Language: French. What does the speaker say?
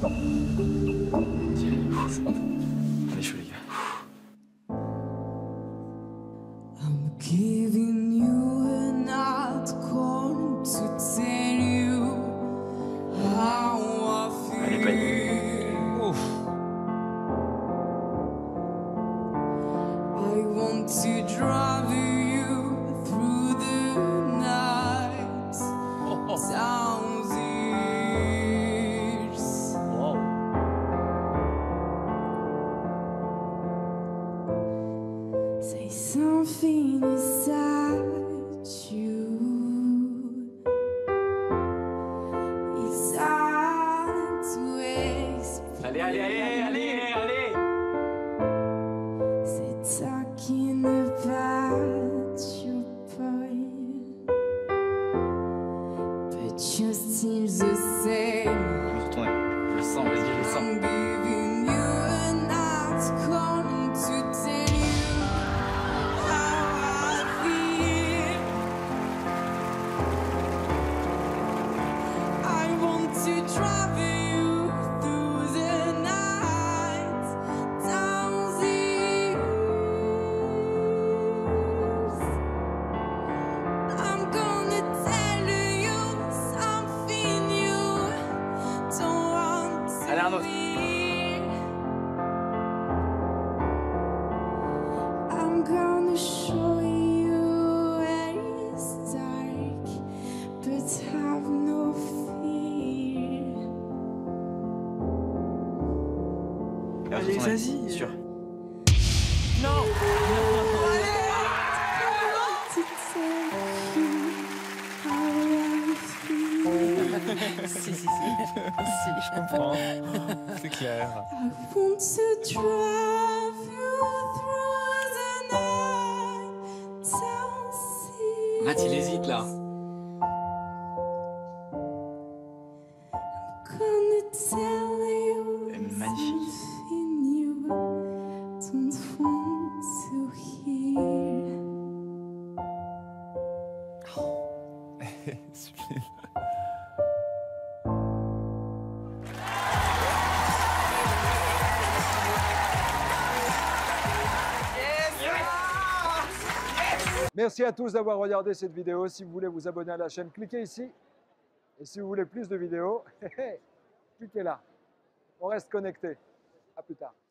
On est chaud, les gars. I'm giving you an outcome to tell you how I feel. Ouf. I want to drive you through the night. Sounds ears. Wow. Say something inside you. It's hard to explain. Allez, allez, allez, allez, allez. C'est talking about your boy, but you're still the same. Je vais retourner. Je le sens, vas-y, je le sens. I'm giving you an outcome to tell you how I feel. I want to drive you through the night, down the years. I'm gonna tell you something you don't want Allez, to Arnaud. hear. I'm gonna show you where it's dark, but have no fear. Allez, vas-y. Sûr. Non. To tell you how I feel. Si, je comprends. C'est clair. I want to drive you through the night, down the Matt, il hésite là. I'm gonna tell you Magnifique. something you don't want to hear. Sublime. Merci à tous d'avoir regardé cette vidéo. Si vous voulez vous abonner à la chaîne, cliquez ici. Et si vous voulez plus de vidéos, cliquez là. On reste connecté. À plus tard.